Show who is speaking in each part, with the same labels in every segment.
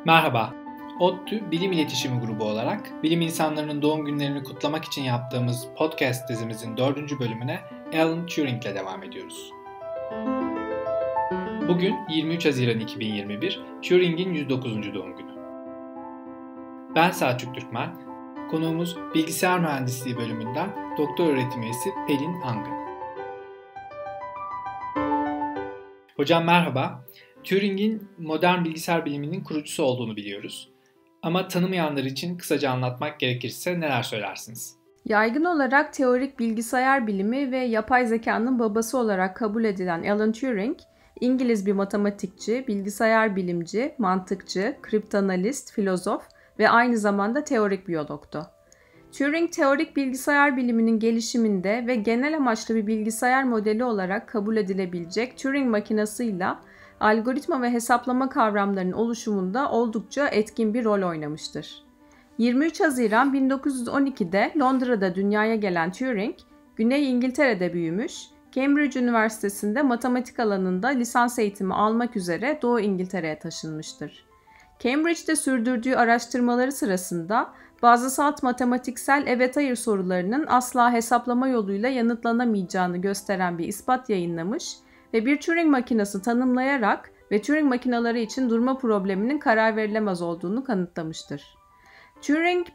Speaker 1: Merhaba, ODTÜ Bilim İletişimi Grubu olarak bilim insanlarının doğum günlerini kutlamak için yaptığımız podcast dizimizin 4. bölümüne Alan Turing ile devam ediyoruz. Bugün 23 Haziran 2021, Turing'in 109. doğum günü. Ben Selçuk Türkmen, konuğumuz Bilgisayar Mühendisliği bölümünden doktor öğretim üyesi Pelin Angın. Hocam merhaba. Turing'in modern bilgisayar biliminin kurucusu olduğunu biliyoruz. Ama tanımayanlar için kısaca anlatmak gerekirse neler söylersiniz?
Speaker 2: Yaygın olarak teorik bilgisayar bilimi ve yapay zekanın babası olarak kabul edilen Alan Turing, İngiliz bir matematikçi, bilgisayar bilimci, mantıkçı, kriptanalist, filozof ve aynı zamanda teorik biyologtu. Turing, teorik bilgisayar biliminin gelişiminde ve genel amaçlı bir bilgisayar modeli olarak kabul edilebilecek Turing makinasıyla algoritma ve hesaplama kavramlarının oluşumunda oldukça etkin bir rol oynamıştır. 23 Haziran 1912'de Londra'da dünyaya gelen Turing, Güney İngiltere'de büyümüş, Cambridge Üniversitesi'nde matematik alanında lisans eğitimi almak üzere Doğu İngiltere'ye taşınmıştır. Cambridge'de sürdürdüğü araştırmaları sırasında bazı salt matematiksel evet-hayır sorularının asla hesaplama yoluyla yanıtlanamayacağını gösteren bir ispat yayınlamış ve bir Turing makinesi tanımlayarak ve Turing makineleri için durma probleminin karar verilemez olduğunu kanıtlamıştır. Turing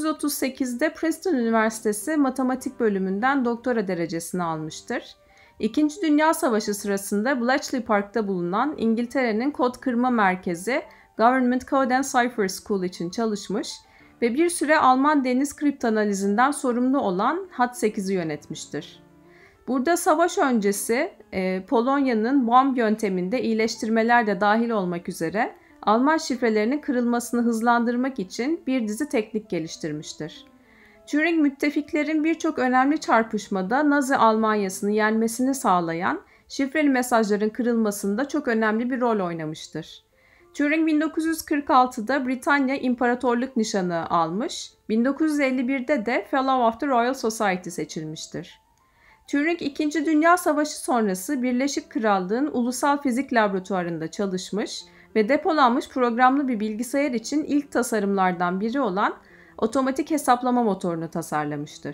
Speaker 2: 1938'de Princeton Üniversitesi Matematik bölümünden doktora derecesini almıştır. İkinci Dünya Savaşı sırasında Bletchley Park'ta bulunan İngiltere'nin kod kırma merkezi Government Code and Cipher School için çalışmış ve bir süre Alman deniz kriptanalizinden sorumlu olan HAT8'i yönetmiştir. Burada savaş öncesi Polonya'nın BOMB yönteminde iyileştirmeler de dahil olmak üzere Alman şifrelerinin kırılmasını hızlandırmak için bir dizi teknik geliştirmiştir. Turing, müttefiklerin birçok önemli çarpışmada Nazi Almanyası'nı yenmesini sağlayan şifreli mesajların kırılmasında çok önemli bir rol oynamıştır. Turing 1946'da Britanya İmparatorluk Nişanı almış, 1951'de de Fellow of the Royal Society seçilmiştir. Turing, 2. Dünya Savaşı sonrası Birleşik Krallığın Ulusal Fizik Laboratuvarı'nda çalışmış ve depolanmış programlı bir bilgisayar için ilk tasarımlardan biri olan otomatik hesaplama motorunu tasarlamıştır.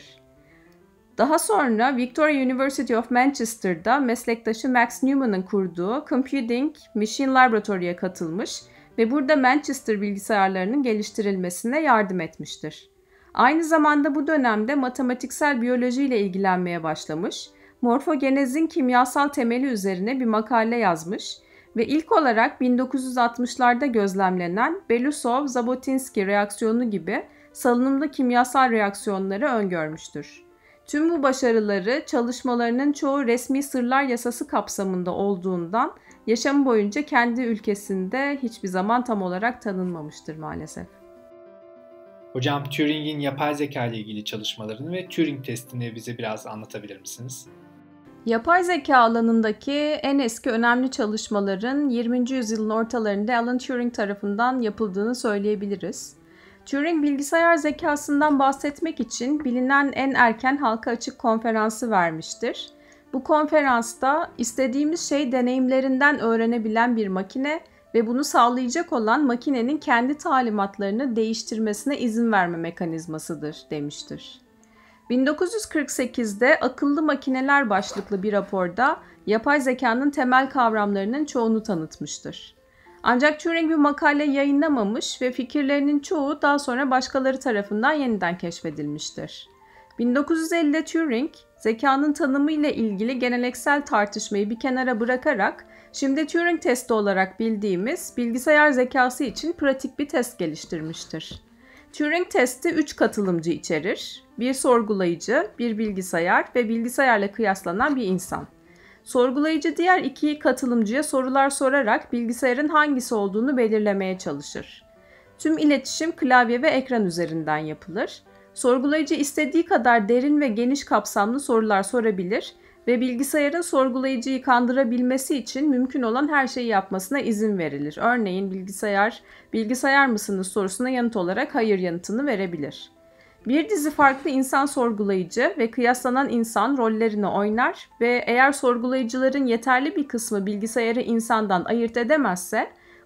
Speaker 2: Daha sonra Victoria University of Manchester'da meslektaşı Max Newman'ın kurduğu Computing Machine Laboratory'e katılmış ve burada Manchester bilgisayarlarının geliştirilmesine yardım etmiştir. Aynı zamanda bu dönemde matematiksel biyoloji ile ilgilenmeye başlamış, morfogenezin kimyasal temeli üzerine bir makale yazmış ve ilk olarak 1960'larda gözlemlenen Belousov-Zhabotinsky reaksiyonu gibi salınımlı kimyasal reaksiyonları öngörmüştür. Tüm bu başarıları çalışmalarının çoğu resmi sırlar yasası kapsamında olduğundan yaşamı boyunca kendi ülkesinde hiçbir zaman tam olarak tanınmamıştır maalesef.
Speaker 1: Hocam, Turing'in yapay zeka ile ilgili çalışmalarını ve Turing testini bize biraz anlatabilir misiniz?
Speaker 2: Yapay zeka alanındaki en eski önemli çalışmaların 20. yüzyılın ortalarında Alan Turing tarafından yapıldığını söyleyebiliriz. Turing, bilgisayar zekasından bahsetmek için bilinen en erken halka açık konferansı vermiştir. Bu konferansta istediğimiz şey deneyimlerinden öğrenebilen bir makine ve bunu sağlayacak olan makinenin kendi talimatlarını değiştirmesine izin verme mekanizmasıdır demiştir. 1948'de Akıllı Makineler başlıklı bir raporda yapay zekanın temel kavramlarının çoğunu tanıtmıştır. Ancak Turing bir makale yayınlamamış ve fikirlerinin çoğu daha sonra başkaları tarafından yeniden keşfedilmiştir. 1950'de Turing, zekanın tanımı ile ilgili geleneksel tartışmayı bir kenara bırakarak şimdi Turing testi olarak bildiğimiz bilgisayar zekası için pratik bir test geliştirmiştir. Turing testi 3 katılımcı içerir. Bir sorgulayıcı, bir bilgisayar ve bilgisayarla kıyaslanan bir insan. Sorgulayıcı diğer 2 katılımcıya sorular sorarak bilgisayarın hangisi olduğunu belirlemeye çalışır. Tüm iletişim klavye ve ekran üzerinden yapılır. Sorgulayıcı istediği kadar derin ve geniş kapsamlı sorular sorabilir ve bilgisayarın sorgulayıcıyı kandırabilmesi için mümkün olan her şeyi yapmasına izin verilir. Örneğin bilgisayar mısınız sorusuna yanıt olarak hayır yanıtını verebilir. Bir dizi farklı insan sorgulayıcı ve kıyaslanan insan rollerini oynar ve eğer sorgulayıcıların yeterli bir kısmı bilgisayarı insandan ayırt edemezse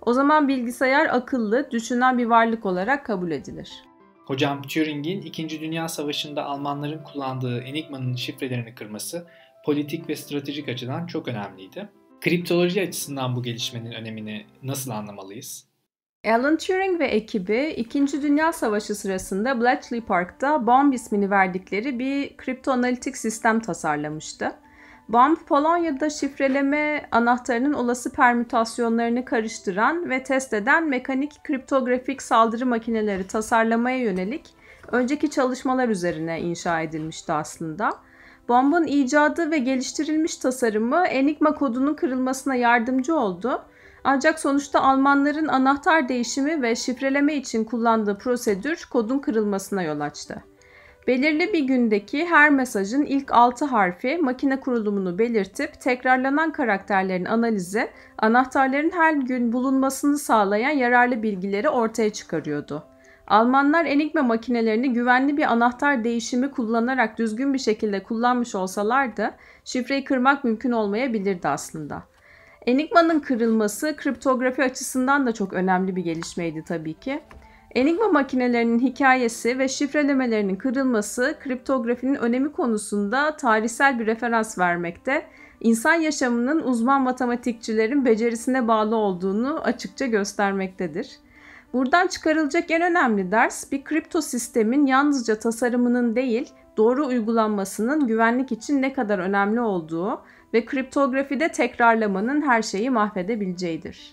Speaker 2: O zaman bilgisayar akıllı, düşünen bir varlık olarak kabul edilir.
Speaker 1: Hocam, Turing'in 2. Dünya Savaşı'nda Almanların kullandığı Enigma'nın şifrelerini kırması politik ve stratejik açıdan çok önemliydi. Kriptoloji açısından bu gelişmenin önemini nasıl anlamalıyız?
Speaker 2: Alan Turing ve ekibi 2. Dünya Savaşı sırasında Bletchley Park'ta Bomb ismini verdikleri bir kriptoanalitik sistem tasarlamıştı. Bomb, Polonya'da şifreleme anahtarının olası permütasyonlarını karıştıran ve test eden mekanik kriptografik saldırı makineleri tasarlamaya yönelik önceki çalışmalar üzerine inşa edilmişti aslında. Bomb'un icadı ve geliştirilmiş tasarımı Enigma kodunun kırılmasına yardımcı oldu. Ancak sonuçta Almanların anahtar değişimi ve şifreleme için kullandığı prosedür kodun kırılmasına yol açtı. Belirli bir gündeki her mesajın ilk 6 harfi makine kurulumunu belirtip tekrarlanan karakterlerin analizi anahtarların her gün bulunmasını sağlayan yararlı bilgileri ortaya çıkarıyordu. Almanlar Enigma makinelerini güvenli bir anahtar değişimi kullanarak düzgün bir şekilde kullanmış olsalardı şifreyi kırmak mümkün olmayabilirdi aslında. Enigma'nın kırılması kriptografi açısından da çok önemli bir gelişmeydi tabii ki. Enigma makinelerinin hikayesi ve şifrelemelerinin kırılması kriptografinin önemi konusunda tarihsel bir referans vermekte, insan yaşamının uzman matematikçilerin becerisine bağlı olduğunu açıkça göstermektedir. Buradan çıkarılacak en önemli ders bir kripto sistemin yalnızca tasarımının değil, doğru uygulanmasının güvenlik için ne kadar önemli olduğu ve kriptografide tekrarlamanın her şeyi mahvedebileceğidir.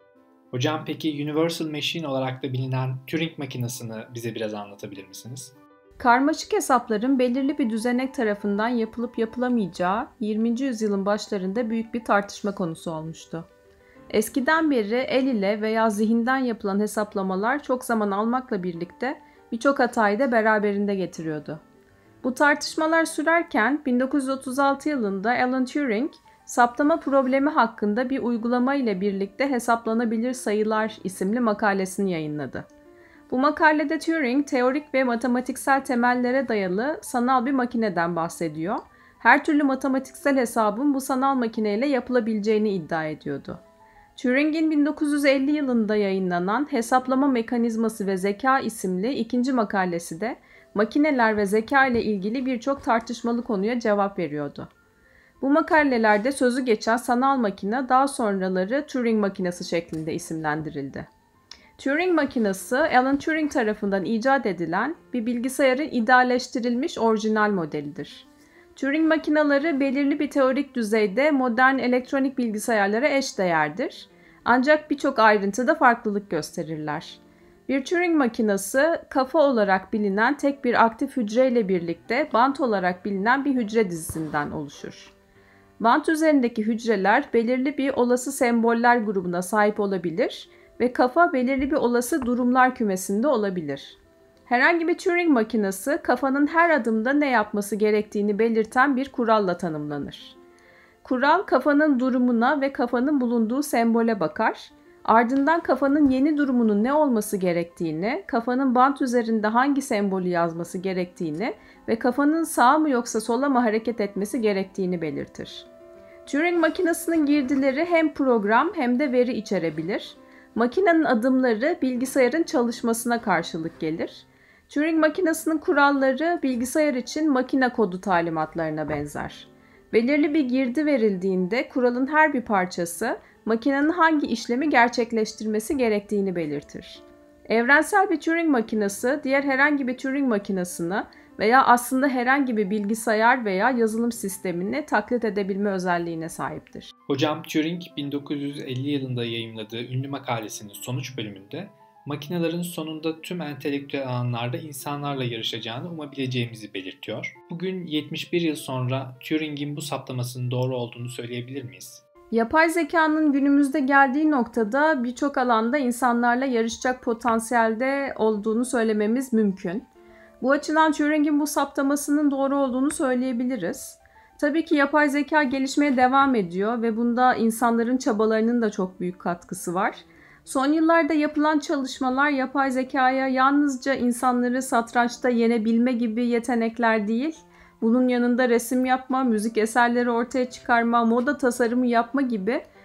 Speaker 1: Hocam, peki Universal Machine olarak da bilinen Turing makinesini bize biraz anlatabilir misiniz?
Speaker 2: Karmaşık hesapların belirli bir düzenek tarafından yapılıp yapılamayacağı 20. yüzyılın başlarında büyük bir tartışma konusu olmuştu. Eskiden beri el ile veya zihinden yapılan hesaplamalar çok zaman almakla birlikte birçok hatayı da beraberinde getiriyordu. Bu tartışmalar sürerken 1936 yılında Alan Turing, saptama problemi hakkında bir uygulama ile birlikte hesaplanabilir sayılar isimli makalesini yayınladı. Bu makalede Turing, teorik ve matematiksel temellere dayalı sanal bir makineden bahsediyor. Her türlü matematiksel hesabın bu sanal makineyle yapılabileceğini iddia ediyordu. Turing'in 1950 yılında yayınlanan Hesaplama Mekanizması ve Zeka isimli ikinci makalesi de makineler ve zeka ile ilgili birçok tartışmalı konuya cevap veriyordu. Bu makalelerde sözü geçen sanal makine daha sonraları Turing makinesi şeklinde isimlendirildi. Turing makinesi, Alan Turing tarafından icat edilen bir bilgisayarın idealleştirilmiş orijinal modelidir. Turing makineleri belirli bir teorik düzeyde modern elektronik bilgisayarlara eşdeğerdir. Ancak birçok ayrıntıda farklılık gösterirler. Bir Turing makinesi, kafa olarak bilinen tek bir aktif hücre ile birlikte bant olarak bilinen bir hücre dizisinden oluşur. Bant üzerindeki hücreler belirli bir olası semboller grubuna sahip olabilir ve kafa belirli bir olası durumlar kümesinde olabilir. Herhangi bir Turing makinesi kafanın her adımda ne yapması gerektiğini belirten bir kuralla tanımlanır. Kural kafanın durumuna ve kafanın bulunduğu sembole bakar. Ardından kafanın yeni durumunun ne olması gerektiğini, kafanın bant üzerinde hangi sembolü yazması gerektiğini ve kafanın sağa mı yoksa sola mı hareket etmesi gerektiğini belirtir. Turing makinesinin girdileri hem program hem de veri içerebilir. Makinenin adımları bilgisayarın çalışmasına karşılık gelir. Turing makinesinin kuralları bilgisayar için makine kodu talimatlarına benzer. Belirli bir girdi verildiğinde kuralın her bir parçası makinenin hangi işlemi gerçekleştirmesi gerektiğini belirtir. Evrensel bir Turing makinesi diğer herhangi bir Turing makinesini veya aslında herhangi bir bilgisayar veya yazılım sistemini taklit edebilme özelliğine sahiptir.
Speaker 1: Hocam, Turing 1950 yılında yayımladığı ünlü makalesinin sonuç bölümünde makinelerin sonunda tüm entelektüel alanlarda insanlarla yarışacağını umabileceğimizi belirtiyor. Bugün 71 yıl sonra Turing'in bu saptamasının doğru olduğunu söyleyebilir miyiz?
Speaker 2: Yapay zekanın günümüzde geldiği noktada birçok alanda insanlarla yarışacak potansiyelde olduğunu söylememiz mümkün. Bu açıdan Turing'in bu saptamasının doğru olduğunu söyleyebiliriz. Tabii ki yapay zeka gelişmeye devam ediyor ve bunda insanların çabalarının da çok büyük katkısı var. Son yıllarda yapılan çalışmalar yapay zekaya yalnızca insanları satrançta yenebilme gibi yetenekler değil, bunun yanında resim yapma, müzik eserleri ortaya çıkarma, moda tasarımı yapma gibi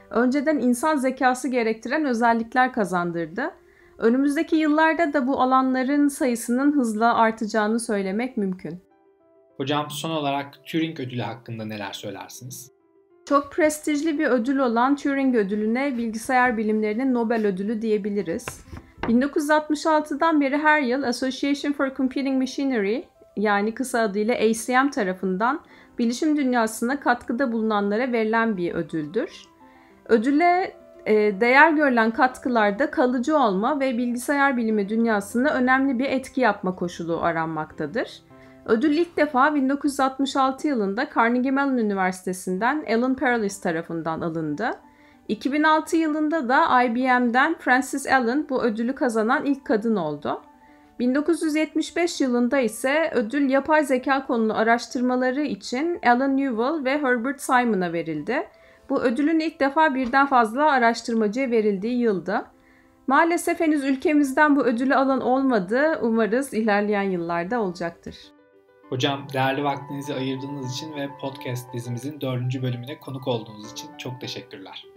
Speaker 2: önceden insan zekası gerektiren özellikler kazandırdı. Önümüzdeki yıllarda da bu alanların sayısının hızla artacağını söylemek mümkün.
Speaker 1: Hocam son olarak Turing ödülü hakkında neler söylersiniz?
Speaker 2: Çok prestijli bir ödül olan Turing ödülüne bilgisayar bilimlerinin Nobel ödülü diyebiliriz. 1966'dan beri her yıl Association for Computing Machinery, yani kısa adıyla ACM tarafından bilişim dünyasına katkıda bulunanlara verilen bir ödüldür. Ödüle değer görülen katkılarda kalıcı olma ve bilgisayar bilimi dünyasında önemli bir etki yapma koşulu aranmaktadır. Ödül ilk defa 1966 yılında Carnegie Mellon Üniversitesi'nden Alan Perlis tarafından alındı. 2006 yılında da IBM'den Frances Allen bu ödülü kazanan ilk kadın oldu. 1975 yılında ise ödül yapay zeka konulu araştırmaları için Alan Newell ve Herbert Simon'a verildi. Bu ödülün ilk defa birden fazla araştırmacıya verildiği yıldı. Maalesef henüz ülkemizden bu ödülü alan olmadı. Umarız ilerleyen yıllarda olacaktır.
Speaker 1: Hocam değerli vaktinizi ayırdığınız için ve podcast dizimizin 4. bölümüne konuk olduğunuz için çok teşekkürler.